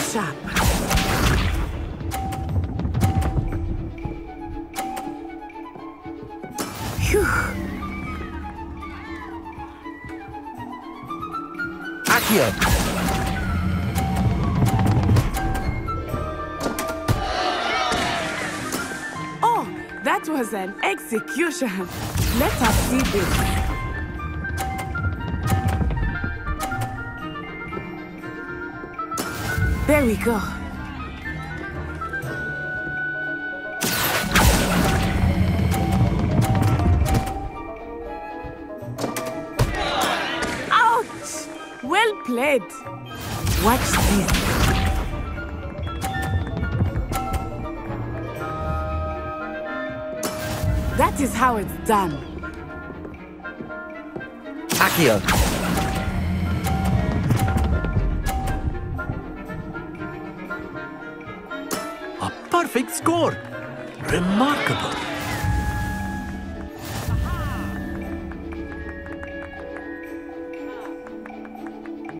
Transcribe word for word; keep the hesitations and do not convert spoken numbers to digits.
sharp. Phew. Accio. Oh, that was an execution. Let us see this. There we go. Ouch! Well played. Watch this. That is how it's done. Accio. A perfect score. Remarkable.